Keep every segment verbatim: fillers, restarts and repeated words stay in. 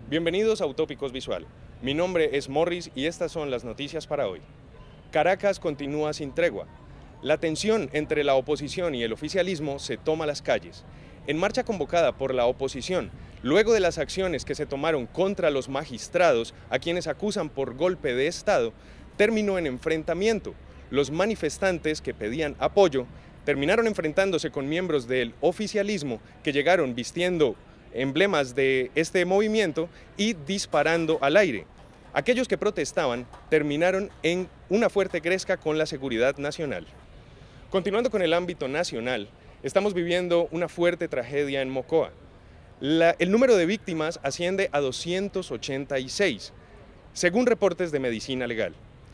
Bienvenidos a Utópicos Visual. Mi nombre es Morris y estas son las noticias para hoy. Caracas continúa sin tregua. La tensión entre la oposición y el oficialismo se toma las calles. En marcha convocada por la oposición, luego de las acciones que se tomaron contra los magistrados, a quienes acusan por golpe de Estado, terminó en enfrentamiento. Los manifestantes que pedían apoyo terminaron enfrentándose con miembros del oficialismo que llegaron vistiendo emblemas de este movimiento y disparando al aire. Aquellos que protestaban terminaron en una fuerte gresca con la seguridad nacional. Continuando con el ámbito nacional, estamos viviendo una fuerte tragedia en Mocoa. La, el número de víctimas asciende a doscientos ochenta y seis, según reportes de Medicina Legal.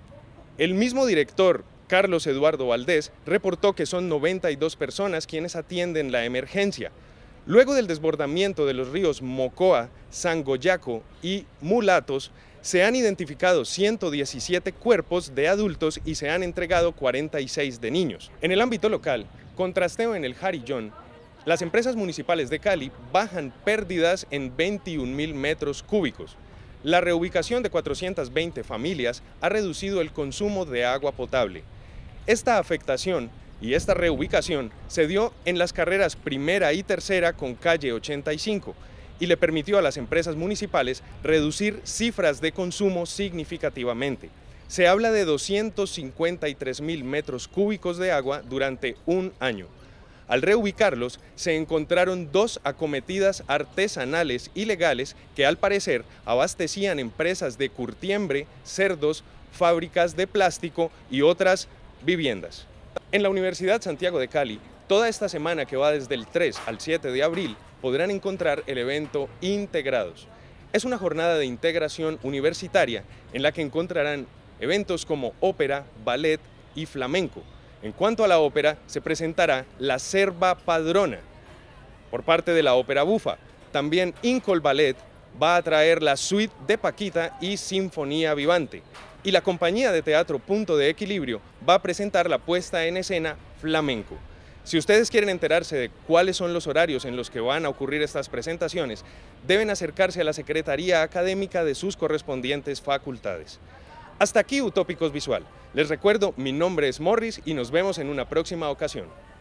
El mismo director, Carlos Eduardo Valdés, reportó que son noventa y dos personas quienes atienden la emergencia. Luego del desbordamiento de los ríos Mocoa, Sangoyaco y Mulatos, se han identificado ciento diecisiete cuerpos de adultos y se han entregado cuarenta y seis de niños. En el ámbito local, con trasteo en el Jarillón, las empresas municipales de Cali bajan pérdidas en veintiún mil metros cúbicos. La reubicación de cuatrocientas veinte familias ha reducido el consumo de agua potable. Esta afectación y esta reubicación se dio en las carreras primera y tercera con calle ochenta y cinco y le permitió a las empresas municipales reducir cifras de consumo significativamente. Se habla de doscientos cincuenta y tres mil metros cúbicos de agua durante un año. Al reubicarlos, se encontraron dos acometidas artesanales ilegales que al parecer abastecían empresas de curtiembre, cerdos, fábricas de plástico y otras viviendas. En la Universidad Santiago de Cali, toda esta semana que va desde el tres al siete de abril, podrán encontrar el evento Integrados. Es una jornada de integración universitaria en la que encontrarán eventos como ópera, ballet y flamenco. En cuanto a la ópera, se presentará La Serva Padrona por parte de la Ópera Bufa. También Incol Ballet va a traer la suite de Paquita y Sinfonía Vivante. Y la compañía de teatro Punto de Equilibrio va a presentar la puesta en escena Flamenco. Si ustedes quieren enterarse de cuáles son los horarios en los que van a ocurrir estas presentaciones, deben acercarse a la Secretaría Académica de sus correspondientes facultades. Hasta aquí Utópicos Visual. Les recuerdo, mi nombre es Morris y nos vemos en una próxima ocasión.